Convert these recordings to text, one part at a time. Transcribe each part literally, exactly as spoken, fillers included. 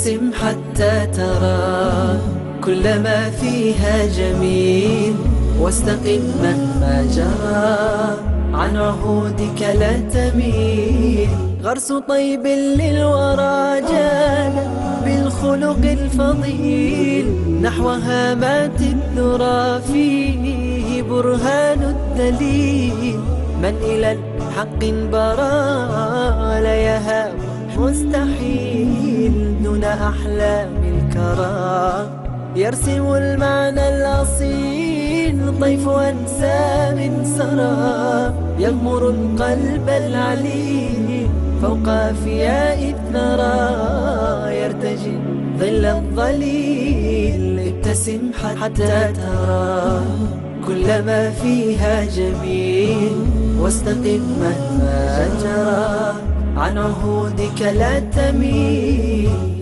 ابتسم حتى ترى كل ما فيها جميل، واستقم مهما جرى عن عهودك لا تميل. غرس طيب للورى جاد بالخلق الفضيل، نحو هامات الذرى فيه برهان الدليل. من إلى الحق برى لا يهاب مستحيل، دون أحلام الكرى يرسم المعنى الأصيل. طيف أنسام سرى يغمر القلب العليل، فوق أفياء الثرى يرتجي ظل الظليل. ابتسم حتى ترى كل ما فيها جميل، واستقم مهما جرى عن عهودك لا تميل.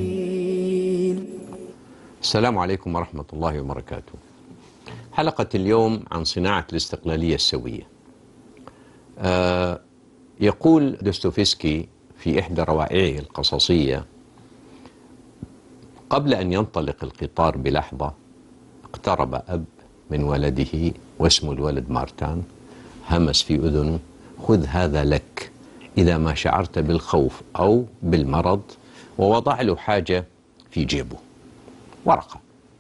السلام عليكم ورحمة الله وبركاته. حلقة اليوم عن صناعة الاستقلالية السوية. آه يقول دوستويفسكي في إحدى روائعه القصصية: قبل أن ينطلق القطار بلحظة اقترب أب من ولده واسم الولد مارتان، همس في أذنه: خذ هذا لك إذا ما شعرت بالخوف أو بالمرض، ووضع له حاجة في جيبه، ورقة.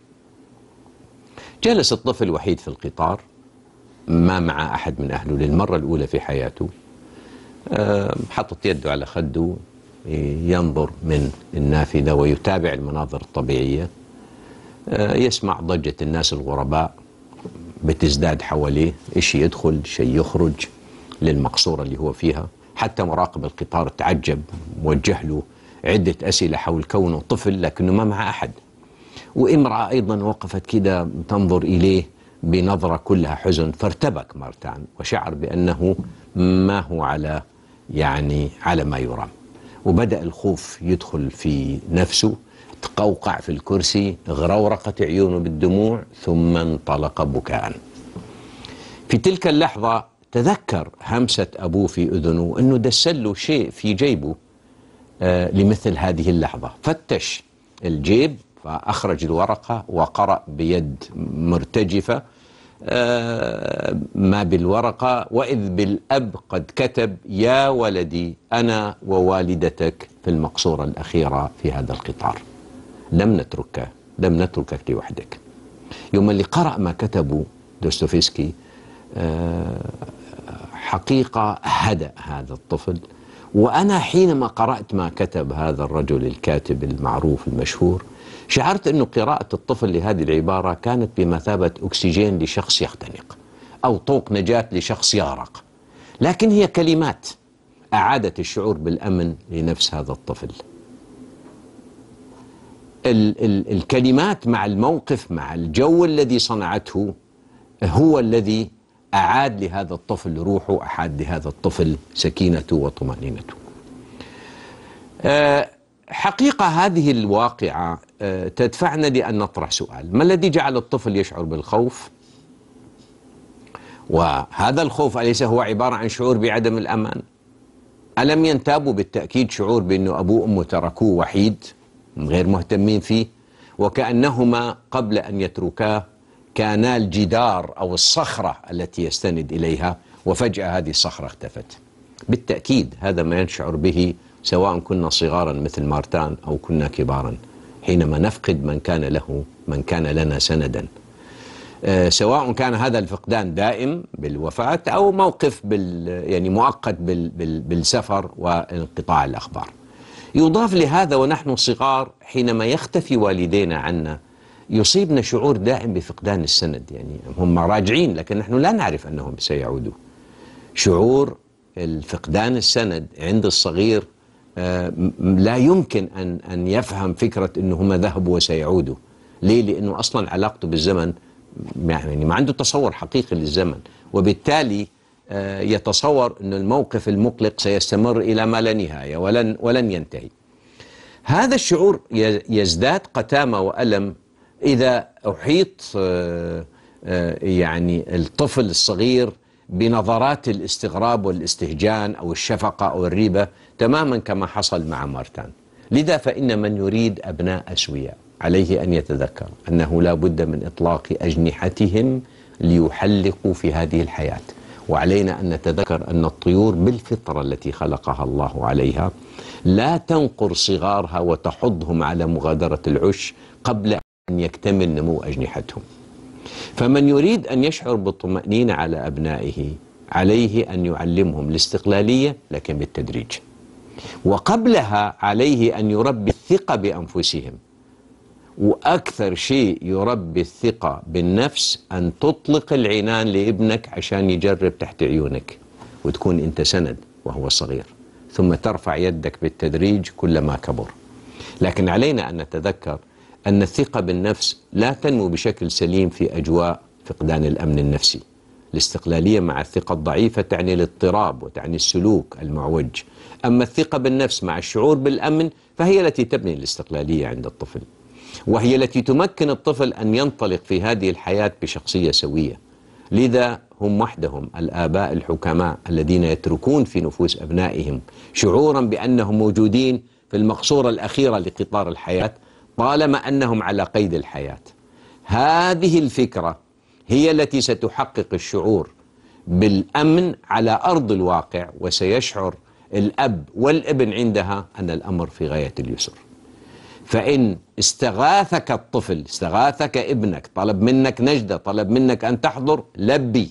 جلس الطفل وحيد في القطار، ما مع أحد من أهله للمرة الأولى في حياته. حطت يده على خده ينظر من النافذة ويتابع المناظر الطبيعية، يسمع ضجة الناس الغرباء بتزداد حواليه، شيء يدخل شيء يخرج للمقصورة اللي هو فيها. حتى مراقب القطار تعجب، وجه له عدة أسئلة حول كونه طفل لكنه ما مع أحد. وامرأة أيضا وقفت كده تنظر إليه بنظرة كلها حزن، فارتبك مارتان وشعر بأنه ما هو على يعني على ما يرام، وبدأ الخوف يدخل في نفسه. تقوقع في الكرسي، غرورقت عيونه بالدموع، ثم انطلق بكاء. في تلك اللحظة تذكر همسة أبوه في أذنه أنه دسل له شيء في جيبه آه لمثل هذه اللحظة. فتش الجيب فأخرج الورقة وقرأ بيد مرتجفة آه ما بالورقة: وإذ بالأب قد كتب: يا ولدي أنا ووالدتك في المقصورة الأخيرة في هذا القطار، لم نتركك لم نتركك لوحدك. يوم اللي قرأ ما كتبه دوستويفسكي آه حقيقة هدأ هذا الطفل. وأنا حينما قرأت ما كتب هذا الرجل الكاتب المعروف المشهور، شعرت أن قراءة الطفل لهذه العبارة كانت بمثابة أكسجين لشخص يختنق، أو طوق نجاة لشخص يغرق. لكن هي كلمات أعادت الشعور بالأمن لنفس هذا الطفل. ال ال الكلمات مع الموقف مع الجو الذي صنعته هو الذي أعاد لهذا الطفل روحه، أعاد لهذا الطفل سكينته وطمأنينته. أه حقيقة هذه الواقعة أه تدفعنا لأن نطرح سؤال: ما الذي جعل الطفل يشعر بالخوف؟ وهذا الخوف أليس هو عبارة عن شعور بعدم الأمان؟ ألم ينتابوا بالتأكيد شعور بأنه أبوه وأمه تركوه وحيد غير مهتمين فيه، وكأنهما قبل أن يتركاه كانا الجدار أو الصخرة التي يستند إليها، وفجأة هذه الصخرة اختفت؟ بالتأكيد هذا ما يشعر به سواء كنا صغارا مثل مارتان أو كنا كبارا، حينما نفقد من كان له من كان لنا سندا. أه سواء كان هذا الفقدان دائم بالوفاة أو موقف بال يعني مؤقت بال بال بالسفر وانقطاع الأخبار. يضاف لهذا ونحن صغار حينما يختفي والدينا عنا يصيبنا شعور دائم بفقدان السند، يعني هم راجعين لكن نحن لا نعرف أنهم سيعودوا. شعور الفقدان السند عند الصغير آه لا يمكن أن أن يفهم فكرة أنه هم ذهبوا وسيعودوا. ليه؟ لأنه أصلا علاقته بالزمن يعني ما عنده تصور حقيقي للزمن، وبالتالي آه يتصور أن الموقف المقلق سيستمر إلى ما لا نهاية ولن ولن ينتهي. هذا الشعور يزداد قتامة وألم إذا أحيط يعني الطفل الصغير بنظرات الاستغراب والاستهجان أو الشفقة أو الريبة، تماما كما حصل مع مارتان. لذا فإن من يريد أبناء أسوياء عليه أن يتذكر أنه لا بد من إطلاق أجنحتهم ليحلقوا في هذه الحياة. وعلينا أن نتذكر أن الطيور بالفطرة التي خلقها الله عليها لا تنقر صغارها وتحضهم على مغادرة العش قبل أن يكتمل نمو أجنحتهم. فمن يريد أن يشعر بالطمأنينة على أبنائه عليه أن يعلمهم الاستقلالية، لكن بالتدريج. وقبلها عليه أن يربي الثقة بأنفسهم. وأكثر شيء يربي الثقة بالنفس أن تطلق العنان لابنك عشان يجرب تحت عيونك، وتكون أنت سند وهو صغير، ثم ترفع يدك بالتدريج كلما كبر. لكن علينا أن نتذكر أن الثقة بالنفس لا تنمو بشكل سليم في أجواء فقدان الأمن النفسي. الاستقلالية مع الثقة الضعيفة تعني الاضطراب وتعني السلوك المعوج. أما الثقة بالنفس مع الشعور بالأمن فهي التي تبني الاستقلالية عند الطفل، وهي التي تمكن الطفل أن ينطلق في هذه الحياة بشخصية سوية. لذا هم وحدهم الآباء الحكماء الذين يتركون في نفوس أبنائهم شعورا بأنهم موجودين في المقصورة الأخيرة لقطار الحياة طالما أنهم على قيد الحياة. هذه الفكرة هي التي ستحقق الشعور بالأمن على أرض الواقع، وسيشعر الأب والابن عندها أن الأمر في غاية اليسر. فإن استغاثك الطفل، استغاثك ابنك، طلب منك نجدة، طلب منك أن تحضر، لبي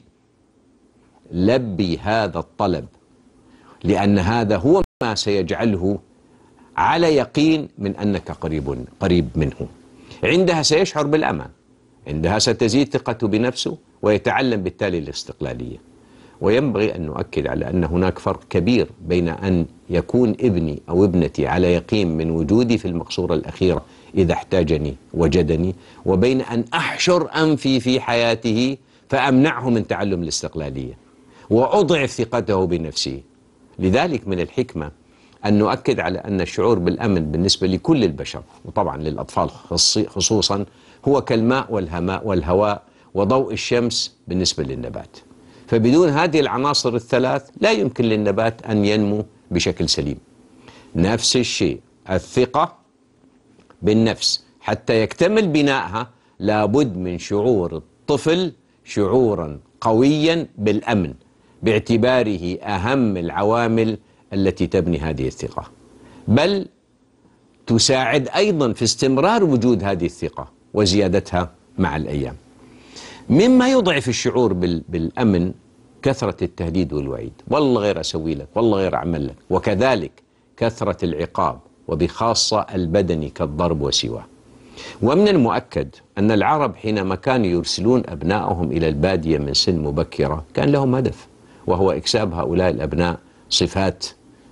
لبي هذا الطلب، لأن هذا هو ما سيجعله على يقين من أنك قريب قريب منه. عندها سيشعر بالأمان، عندها ستزيد ثقته بنفسه ويتعلم بالتالي الاستقلالية. وينبغي أن نؤكد على أن هناك فرق كبير بين أن يكون ابني أو ابنتي على يقين من وجودي في المقصورة الأخيرة إذا احتاجني وجدني، وبين أن أحشر أنفي في حياته فأمنعه من تعلم الاستقلالية وأضعف ثقته بنفسه. لذلك من الحكمة أن نؤكد على أن الشعور بالأمن بالنسبة لكل البشر، وطبعا للأطفال خصوصا، هو كالماء والهماء والهواء وضوء الشمس بالنسبة للنبات. فبدون هذه العناصر الثلاث لا يمكن للنبات أن ينمو بشكل سليم. نفس الشيء الثقة بالنفس، حتى يكتمل بنائها لابد من شعور الطفل شعورا قويا بالأمن، باعتباره أهم العوامل التي تبني هذه الثقة، بل تساعد أيضا في استمرار وجود هذه الثقة وزيادتها مع الأيام. مما يضعف الشعور بالأمن كثرة التهديد والوعيد، والله غير أسوي لك، والله غير أعمل لك، وكذلك كثرة العقاب وبخاصة البدني كالضرب وسواه. ومن المؤكد أن العرب حينما كانوا يرسلون أبنائهم إلى البادية من سن مبكرة كان لهم هدف، وهو إكساب هؤلاء الأبناء صفات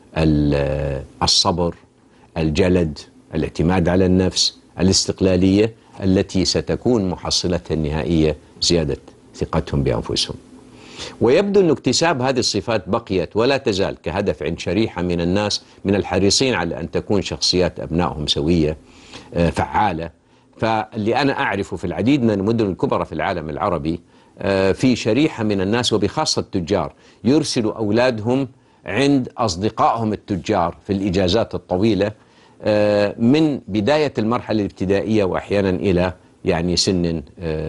الصبر، الجلد، الاعتماد على النفس، الاستقلالية، التي ستكون محصلتها النهائية زيادة ثقتهم بأنفسهم. ويبدو أن اكتساب هذه الصفات بقيت ولا تزال كهدف عند شريحة من الناس من الحريصين على أن تكون شخصيات أبنائهم سوية فعالة. فاللي أنا أعرفه في العديد من المدن الكبرى في العالم العربي في شريحة من الناس وبخاصة التجار يرسلوا أولادهم عند أصدقائهم التجار في الإجازات الطويلة من بداية المرحلة الابتدائية وأحيانا إلى يعني سن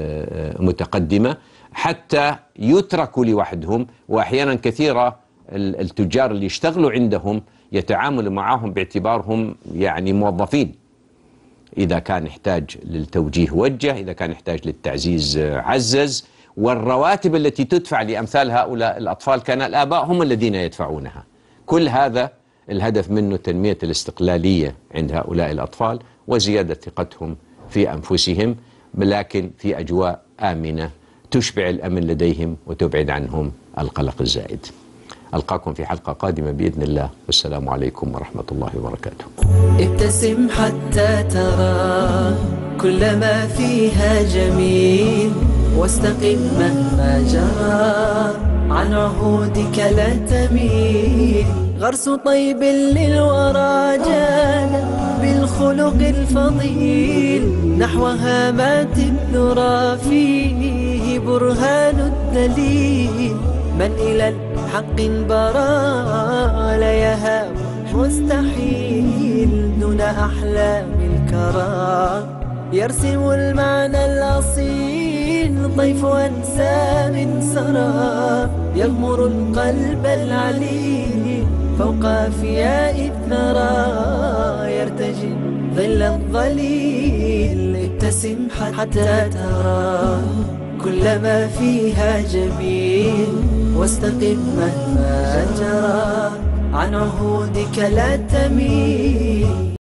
متقدمة حتى يتركوا لوحدهم. وأحيانا كثيرة التجار اللي يشتغلوا عندهم يتعاملوا معهم باعتبارهم يعني موظفين، إذا كان يحتاج للتوجيه وجه، إذا كان يحتاج للتعزيز عزز، والرواتب التي تدفع لأمثال هؤلاء الأطفال كان الآباء هم الذين يدفعونها. كل هذا الهدف منه تنمية الاستقلالية عند هؤلاء الأطفال وزيادة ثقتهم في أنفسهم، لكن في أجواء آمنة تشبع الأمن لديهم وتبعد عنهم القلق الزائد. ألقاكم في حلقة قادمة بإذن الله، والسلام عليكم ورحمة الله وبركاته. ابتسم حتى ترى كل ما فيها جميل، واستقم مهما جرى عن عهودك لا تميل. غرس طيب للورى جانا بالخلق الفضيل، نحو هامات الذرى فيه برهان الدليل. من إلى الحق برا لا يهاب مستحيل دون أحلام الكرام، يرسم المعنى الأصيل طيف أنسام سرى، يغمر القلب العليل فوق أفياء الثرى، يرتجي ظل الظليل. ابتسم حتى ترى كل ما فيها جميل، واستقم مهما جرى، عن عهودك لا تميل.